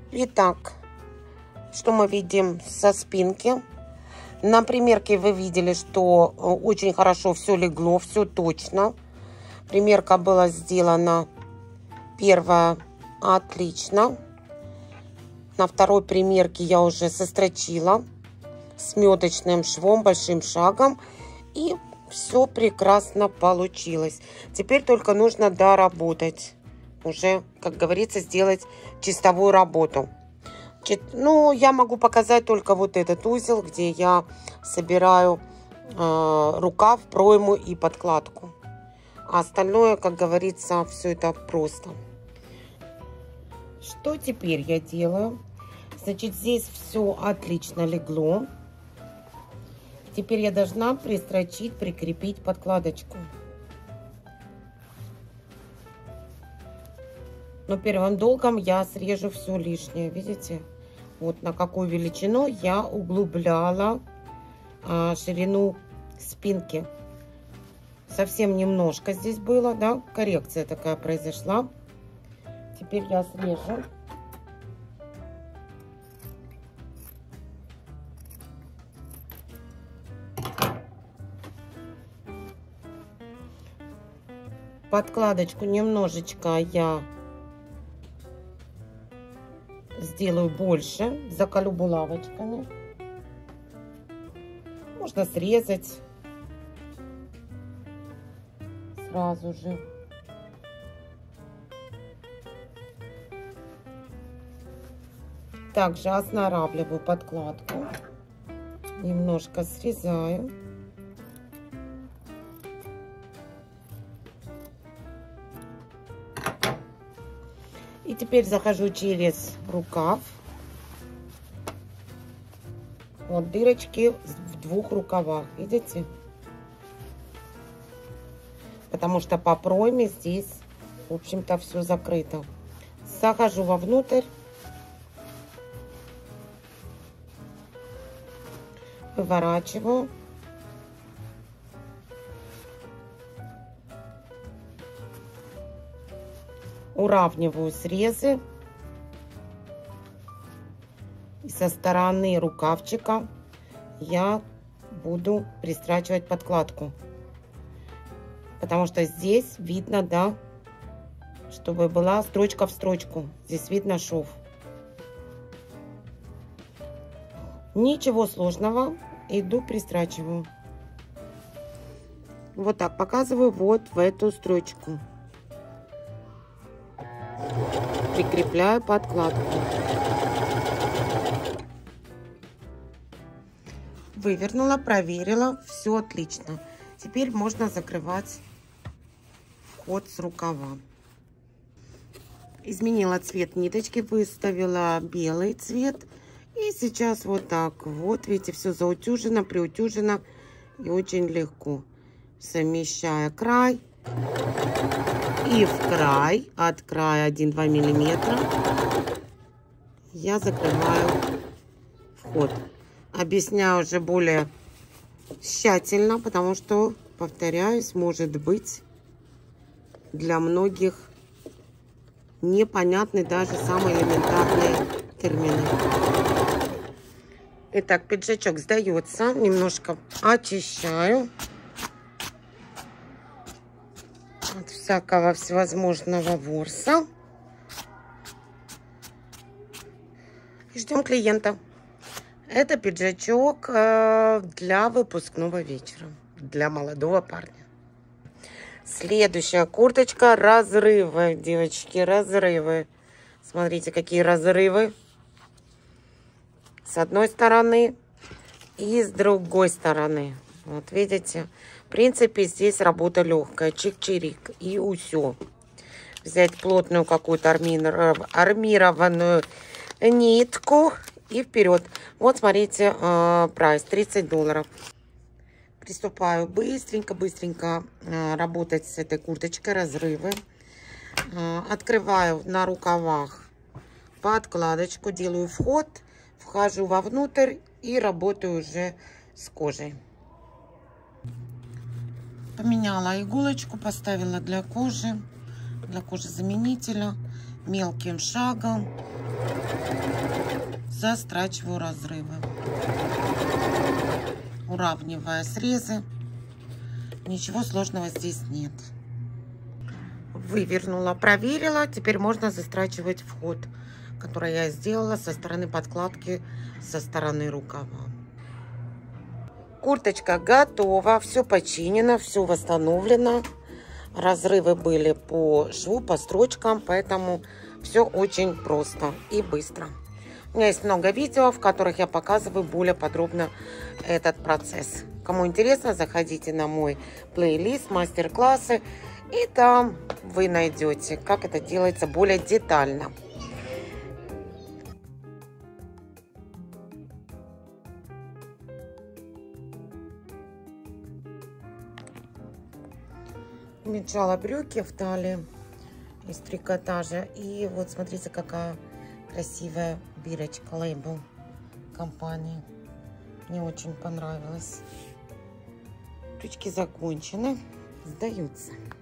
Итак, что мы видим со спинки? На примерке вы видели, что очень хорошо все легло, все точно. Примерка была сделана первая отлично. На второй примерке я уже сострочила сметочным швом, большим шагом. И все прекрасно получилось. Теперь только нужно доработать. Уже, как говорится, сделать чистовую работу. Ну, я могу показать только вот этот узел, где я собираю рукав, пройму и подкладку. А остальное, как говорится, все это просто. Что теперь я делаю? Значит, здесь все отлично легло. Теперь я должна пристрочить, прикрепить подкладочку. Но первым долгом я срежу все лишнее. Видите? Вот на какую величину я углубляла ширину спинки. Совсем немножко здесь было, да? Коррекция такая произошла. Теперь я срежу. Подкладочку немножечко я сделаю больше, заколю булавочками. Можно срезать сразу же. Также останавливаю подкладку, немножко срезаю. И теперь захожу через рукав. Вот дырочки в двух рукавах, видите? Потому что по пройме здесь, в общем-то, все закрыто. Захожу вовнутрь. Выворачиваю. Уравниваю срезы. И со стороны рукавчика я буду пристрачивать подкладку. Потому что здесь видно, да, чтобы была строчка в строчку. Здесь видно шов. Ничего сложного. Иду пристрачиваю. Вот так показываю вот в эту строчку. Прикрепляю подкладку. Вывернула, проверила, все отлично. Теперь можно закрывать вход с рукава. Изменила цвет ниточки, выставила белый цвет. И сейчас вот так вот, видите, все заутюжено, приутюжено и очень легко. Совмещая край и в край, от края 1-2 миллиметра, я закрываю вход. Объясняю уже более тщательно, потому что, повторяюсь, может быть для многих непонятны даже самые элементарные термины. Итак, пиджачок сдается. Немножко очищаю от всякого всевозможного ворса. И ждем клиента. Это пиджачок для выпускного вечера. Для молодого парня. Следующая курточка. Разрывы, девочки, разрывы. Смотрите, какие разрывы. С одной стороны и с другой стороны. Вот видите. В принципе, здесь работа легкая. Чик-чирик. И усё. Взять плотную какую-то армированную нитку. И вперед. Вот смотрите, прайс $30. Приступаю быстренько работать с этой курточкой. Разрывы. Открываю на рукавах подкладочку. Делаю вход. Вхожу вовнутрь и работаю уже с кожей. Поменяла иголочку, поставила для кожи заменителя мелким шагом. застрачиваю разрывы, уравнивая срезы. Ничего сложного здесь нет. Вывернула, проверила. Теперь можно застрачивать вход, который я сделала со стороны подкладки, со стороны рукава. Курточка готова, все починено, все восстановлено. Разрывы были по шву, по строчкам, поэтому все очень просто и быстро. У меня есть много видео, в которых я показываю более подробно этот процесс. Кому интересно, заходите на мой плейлист, мастер-классы, и там вы найдете, как это делается более детально. Мечала брюки в талии из трикотажа. И вот смотрите, какая красивая бирочка, лейбл компании. Мне очень понравилось. Брючки закончены, сдаются.